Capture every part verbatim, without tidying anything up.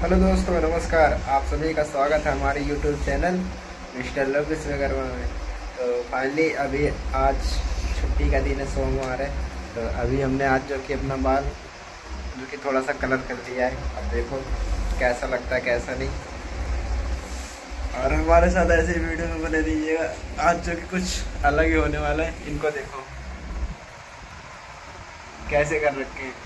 Hello दोस्तों, नमस्कार। आप सभी का स्वागत है हमारे YouTube channel mister Lav Vishwakarma में। तो फाइनली अभी आज छुट्टी का दिन है, सोमवार है। तो अभी हमने आज जो कि अपना बाल जो कि थोड़ा सा कलर कर दिया है। अब देखो कैसा लगता है कैसा नहीं। और हमारे साथ ऐसे वीडियो में बने रहिएगा। आज जो कि कुछ अलग ही होने वाला है। इनको देखो कैसे कर रखे हैं।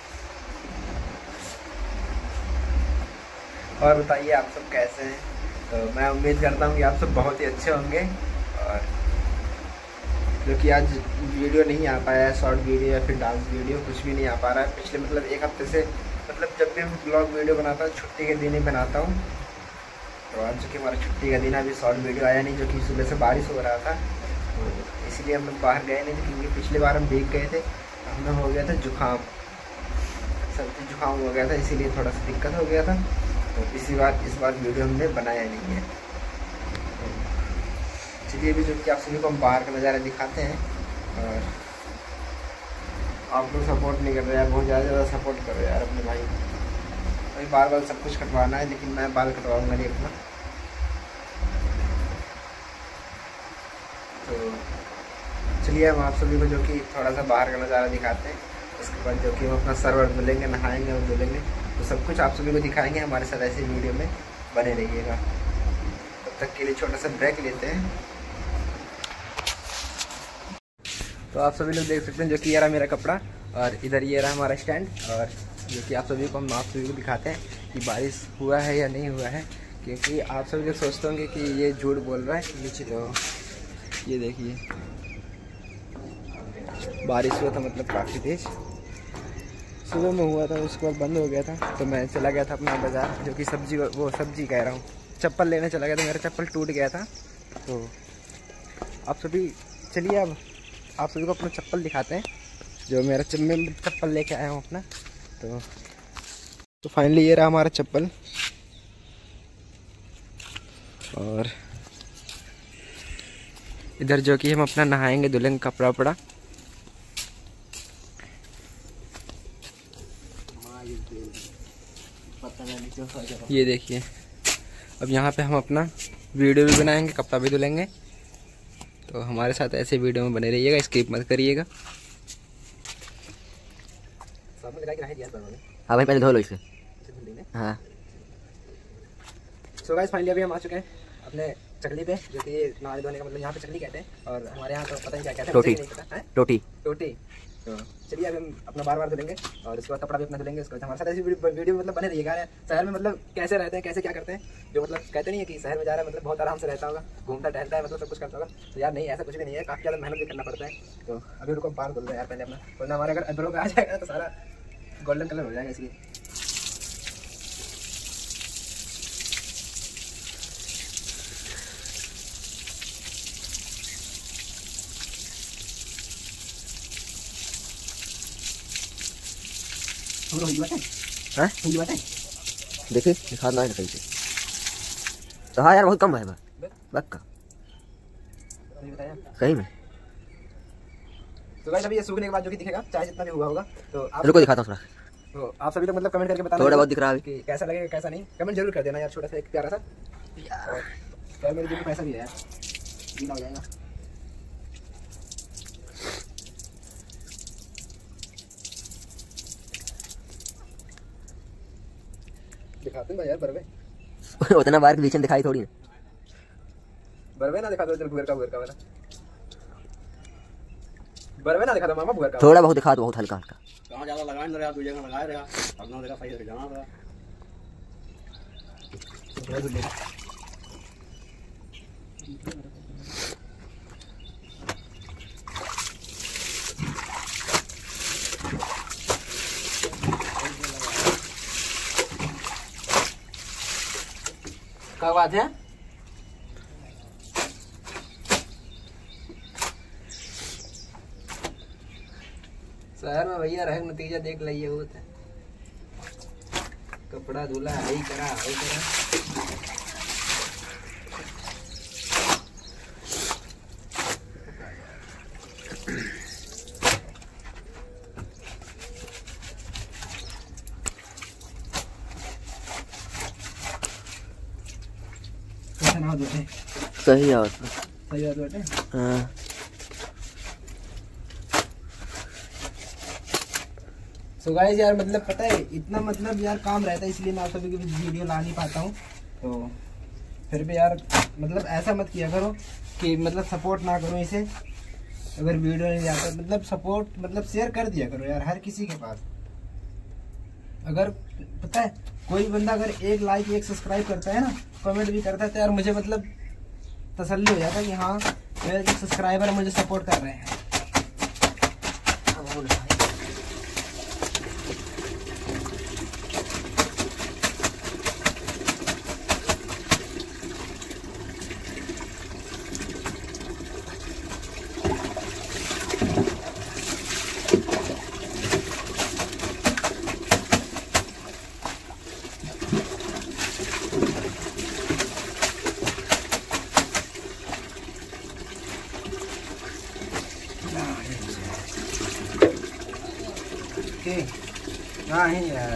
और बताइए आप सब कैसे हैं। तो मैं उम्मीद करता हूँ कि आप सब बहुत ही अच्छे होंगे। और जो कि आज वीडियो नहीं आ पाया है, शॉर्ट वीडियो या फिर डांस वीडियो कुछ भी नहीं आ पा रहा है। पिछले मतलब एक हफ्ते से मतलब जब भी मैं ब्लॉग वीडियो बनाता हूँ छुट्टी के दिन ही बनाता हूँ। तो आज जो कि हमारा छुट्टी का दिन है, अभी शॉर्ट वीडियो आया नहीं, जो कि सुबह से बारिश हो रहा था। तो इसलिए हम लोग बाहर गए नहीं थे, क्योंकि पिछली बार हम भीग गए थे, हमें हो गया था जुकाम, सर्दी जुकाम हो गया था, इसीलिए थोड़ा सा दिक्कत हो गया था। तो इसी बार इस बार वीडियो हमने बनाया नहीं है। चलिए अभी जो कि आप सभी को हम बाहर का नज़ारा दिखाते हैं। और आप लोग सपोर्ट नहीं कर रहे यार, बहुत ज़्यादा ज़्यादा सपोर्ट कर रहे यार अपने भाई। अभी बाल बाल सब कुछ कटवाना है, लेकिन मैं बाल कटवाऊँगा नहीं अपना। तो चलिए हम आप सभी को जो कि थोड़ा सा बाहर का नज़ारा दिखाते हैं। उसके बाद जो कि हम अपना सर वर धुलेंगे, नहाएंगे और धुलेंगे। तो सब कुछ आप सभी को दिखाएंगे। हमारे साथ ऐसे वीडियो में बने रहिएगा। तब तक के लिए छोटा सा ब्रेक लेते हैं। तो आप सभी लोग देख सकते हैं जो कि ये रहा मेरा कपड़ा, और इधर ये रहा हमारा स्टैंड। और जो कि आप सभी को हम आप सभी को दिखाते हैं कि बारिश हुआ है या नहीं हुआ है, क्योंकि आप सभी लोग सोचते होंगे कि ये झूठ बोल रहा है। नीचे तो ये देखिए बारिश हुआ था, मतलब काफ़ी तेज़ सुबह में हुआ था, उसके बाद बंद हो गया था। तो मैं चला गया था अपना बाज़ार, जो कि सब्जी वो सब्जी कह रहा हूँ चप्पल लेने चला गया था। मेरा चप्पल टूट गया था। तो आप सभी चलिए अब आप सभी को अपना चप्पल दिखाते हैं, जो मेरा चप्पल लेके आया हूँ अपना। तो तो फाइनली ये रहा हमारा चप्पल। और इधर जो कि हम अपना नहाएंगे धुलेंगे कपड़ा वपड़ा। ये देखिए अब यहाँ पे हम अपना वीडियो भी बनाएंगे, कपड़ा भी धुलेंगे। तो हमारे साथ ऐसे वीडियो में बने रहिएगा, स्किप मत करिएगा। हाँ भाई पहले धो लो इसे। हाँ सो गाइस फाइनली अभी हम आ चुके हैं अपने चकली पे, जो कि नहाने धोने का मतलब यहाँ पे चकली कहते हैं, और हमारे यहाँ तो पता नहीं क्या कहते हैं, टोटी नहीं पता है टोटी टोटी। तो चलिए अभी हम अपना बार बार धुलेंगे, और उसके बाद कपड़ा भी अपना धुलेंगे। उसके बाद हमारे साथ ऐसी वीडियो मतलब बने रहिएगा। शहर में मतलब कैसे रहते हैं, कैसे क्या करते हैं, जो मतलब कहते नहीं है कि शहर में जा रहा है मतलब बहुत आराम से रहता होगा, घूमता टहलता है, मतलब सब कुछ करता होगा। तो यार नहीं, ऐसा कुछ भी नहीं है, काफ़ी ज़्यादा मेहनत भी करना पड़ता है। तो अभी रुको बाल धुल रहे हैं यार पहले अपना, वरना हमारे अगर अदरों पे आ जाएगा तो सारा गोल्डन कलर हो जाएगा, इसलिए हाँ देखिए दिखाना है सही से। तो हाँ यार बहुत कम है बक्का सही में। तो गाइस अभी ये सूखने के बाद जो कि दिखेगा, चाहे जितना भी हुआ होगा। तो आप रुको दिखाता हूँ थोड़ा। तो आप सभी लोग मतलब कमेंट करके बताना थोड़ा बहुत दिख रहा है कि कैसा लगेगा कैसा नहीं, कमेंट जरूर कर देना यार। छोटा सा एक प्यारा सा यार, मेरे जेब में पैसा भी है यार, गीला हो जाएगा। दिखाते हैं यार बरवे उतना बार के बीच में दिखाई थोड़ी ना, बरवे ना दिखा दो इधर, भुअर का भुअर का वाला बरवे ना दिखा दो मामा, भुअर का थोड़ा बहुत दिखा दो, बहुत हल्का हल्का। कहाँ ज़्यादा लगाए ना रहा, दो जगह लगाए रहा, अपना जगह सही से जाना रहा। क्या बात है? शहर में भैया रहे नतीजा देख लिये, वो कपड़ा धुला है करा है करा। से ना धोते। सही है। सही बात बेटे। हाँ सो गाइस यार मतलब पता है इतना मतलब यार काम रहता है, इसलिए मैं आप सभी के बीच वीडियो ला नहीं पाता हूँ। तो फिर भी यार मतलब ऐसा मत किया करो कि मतलब सपोर्ट ना करो इसे। अगर वीडियो नहीं आता मतलब सपोर्ट मतलब शेयर कर दिया करो यार हर किसी के पास। अगर पता है कोई बंदा अगर एक लाइक एक सब्सक्राइब करता है ना, कमेंट भी करता है, तो यार मुझे मतलब तसल्ली हो जाता है कि हाँ मेरे जो सब्सक्राइबर मुझे सपोर्ट कर रहे हैं। हाँ है यार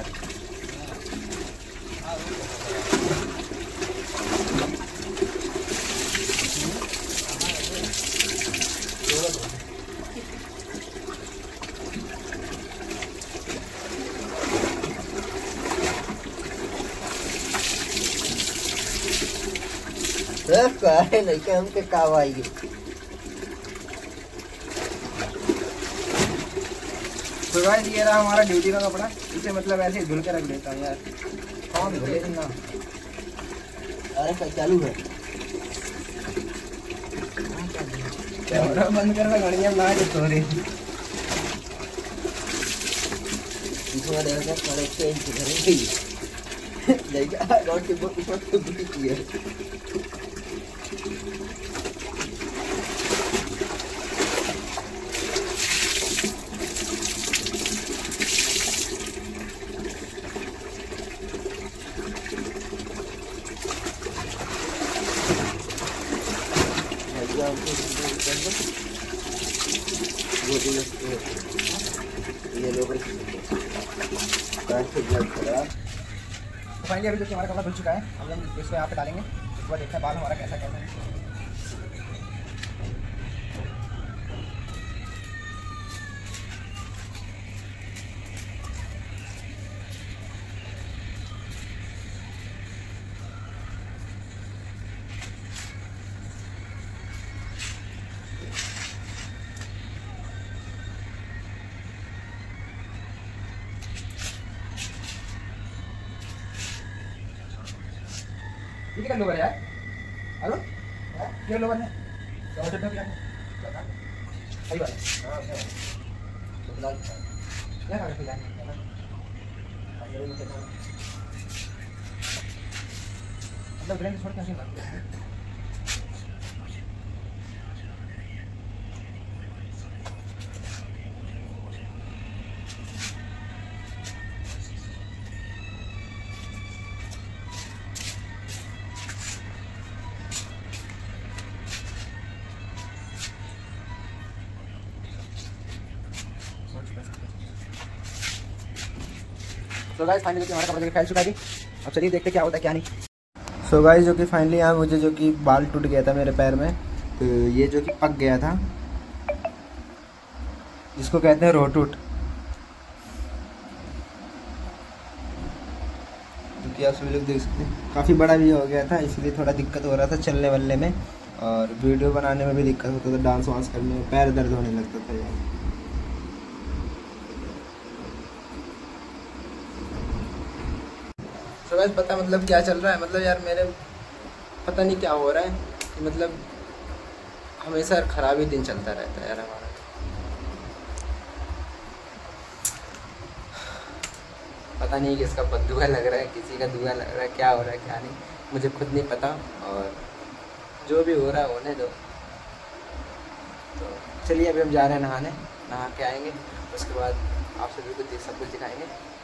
नहीं के हमके काम आएगी। तो गाइस ये रहा हमारा ड्यूटी का कपड़ा, इसे मतलब ऐसे ही धुल के रख देता हूँ यार। कौन धुले ना? अरे क्या चालू है? कैमरा बंद करना गाड़ियाँ ना जो सो रही। इसमें देखो साढ़े छः इंच करेंगे। जाएगा रोड के बहुत ऊपर से बुरी की है। ये लोग फाइनली अभी जो हमारा कपड़ा धुल चुका है, हम लोग इसको यहाँ पे डालेंगे। उसके बाद देखते हैं बाल हमारा कैसा कैसा है। ये क्या लोवर है यार? हेलो क्या लोवर है? क्या चड्ढा क्या है? सही बात है। हां तो फिलहाल क्या कर फिलहाल मतलब ब्रेन छोड़ के हंसी मारते हैं। सो गाइस फाइनली हमारा कपड़ा देखिए फैल चुका है। अब चलिए देखते क्या होता है क्या नहीं। सो गाइस जो कि फाइनली यहाँ मुझे जो कि बाल टूट गया था मेरे पैर में, तो ये जो कि पक गया था, जिसको कहते हैं रोटूट। क्योंकि आप सभी लोग देख सकते हैं काफ़ी बड़ा भी हो गया था, इसलिए थोड़ा दिक्कत हो रहा था चलने वलने में, और वीडियो बनाने में भी दिक्कत होता था, डांस वांस करने में पैर दर्द होने लगता था यार। तो बस पता मतलब क्या चल रहा है, मतलब यार मेरे पता नहीं क्या हो रहा है कि मतलब हमेशा खराब ही दिन चलता रहता है यार हमारा। पता नहीं किसका बददुआ लग रहा है, किसी का दुआ लग रहा है, क्या हो रहा है क्या नहीं मुझे खुद नहीं पता, और जो भी हो रहा है होने दो। तो चलिए अभी हम जा रहे हैं नहाने, नहा के आएंगे, उसके बाद आप सभी को सब कुछ दिखाएंगे।